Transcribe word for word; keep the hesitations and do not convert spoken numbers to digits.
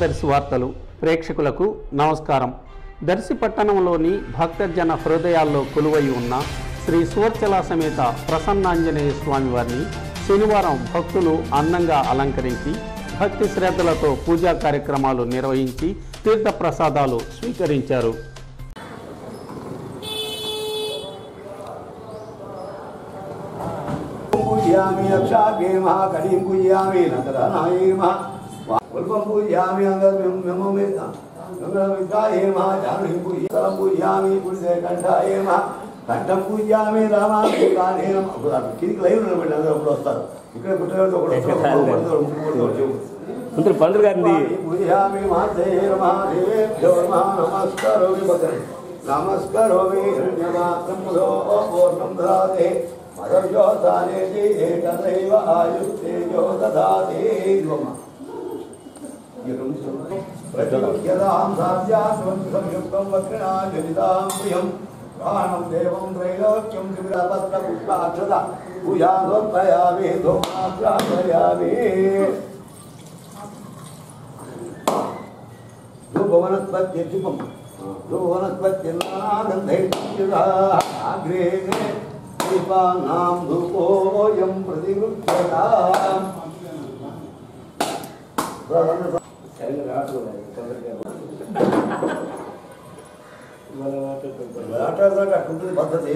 దర్శి వార్తలు ప్రేక్షకులకు నమస్కారం. దర్శి పట్టణంలోని భక్తజన హృదయాల్లో కొలువై ఉన్న శ్రీ సువర్చల సమేత ప్రసన్నాంజనేయ స్వామి వారిని శనివారం భక్తులు అందంగా అలంకరించి భక్తి శ్రద్ధలతో పూజా కార్యక్రమాలు నిర్వహించి తీర్థప్రసాదాలు స్వీకరించారు. पूजयामि रक्षागे महाकलीं पूजयामि नन्दनाय महा वल्पं पूजयामि अंगमेममे अंगमिताय महा जानवीं पूजयामि पूजयामि पुरुषे कंठाय महा कंठं पूजयामि रामाकाने नमः किंक లైవ్ నిలబడి అందరూ అప్పుడు వస్తారు ఇక్కడ పుట్టేవాళ్ళు ఒకడు వస్తారు మంత్రి పండుగ గారిని పూజయామి మహాదేవ మహాదేవ్యో నమస్కారోమి భద్రే నమస్కారోమి హిరణ్యమాత్రముదో ఓర్ణం దదాతే మదర్జో సానేతి ఏకదైవ ఆయుస్తేజో దదాతి ప్రతిముఖ్యదాం సాధ్యాత్మం సంయుక్తం వక్రిణా జనితాం ప్రియం ప్రాణం దేవం త్రైలోక్యం త్రివిరపత్ర పుష్పాక్షత పూజానోత్పయామి ధూమాగ్రాపయామి ధూపవనస్పత్యుపం ధూపవనస్పత్యునాగంధైర్యుధాగ్రే దీపానాం ధూపోయం ప్రతిగృహ్యతాం అట్టుంటుంది పద్ధతి.